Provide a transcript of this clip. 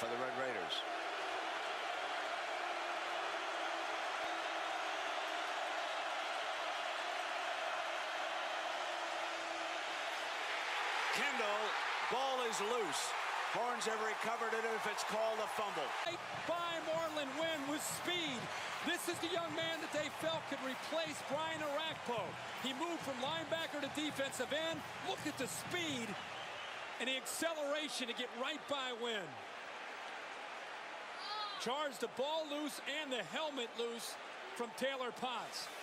for the Red Raiders. Kindle, ball is loose. Horns have recovered it if it's called a fumble. By Marlon Wynn with speed. This is the young man that they felt could replace Brian Orakpo. He moved from linebacker to defensive end. Look at the speed and the acceleration to get right by Wynn. Charged the ball loose and the helmet loose from Taylor Potts.